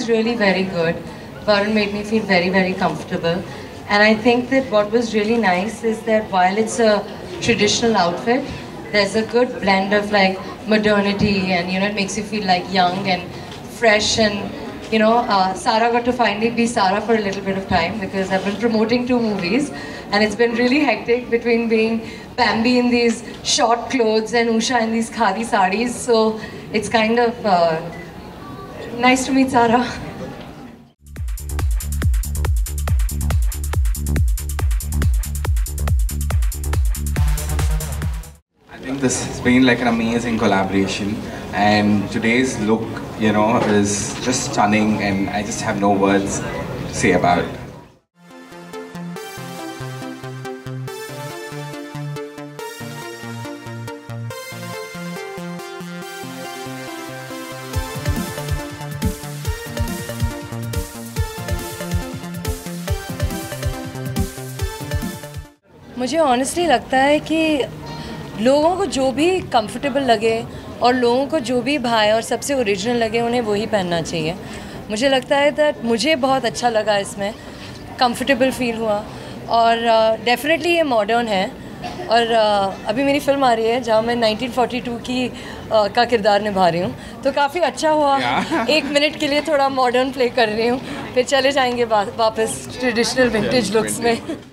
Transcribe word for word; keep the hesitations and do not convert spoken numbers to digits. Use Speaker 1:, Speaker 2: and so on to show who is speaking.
Speaker 1: was really very good. Varun made me feel very, very comfortable. And I think that what was really nice is that while it's a traditional outfit, there's a good blend of like modernity, and you know, it makes you feel like young and fresh. And you know, uh, Sara got to finally be Sara for a little bit of time because I've been promoting two movies and it's been really hectic between being Bambi in these short clothes and Usha in these khadi sarees. So it's kind of uh, nice to meet Sara.
Speaker 2: I think this has been like an amazing collaboration, and today's look, you know, is just stunning, and I just have no words to say about it.
Speaker 1: मुझे honestly लगता है कि लोगों को जो भी comfortable लगे और लोगों को जो भी भाए और सबसे ओरिजिनल लगे उन्हें वही पहनना चाहिए. मुझे लगता है दैट मुझे बहुत अच्छा लगा, इसमें कंफर्टेबल फील हुआ और डेफिनेटली uh, ये मॉडर्न है. और uh, अभी मेरी फिल्म आ रही है जहाँ मैं नाइनटीन फोर्टी टू की uh, का किरदार निभा रही हूँ, तो काफ़ी अच्छा हुआ. yeah. एक मिनट के लिए थोड़ा मॉडर्न प्ले कर रही हूँ, फिर चले जाएंगे वापस ट्रेडिशनल विंटेज लुक्स में.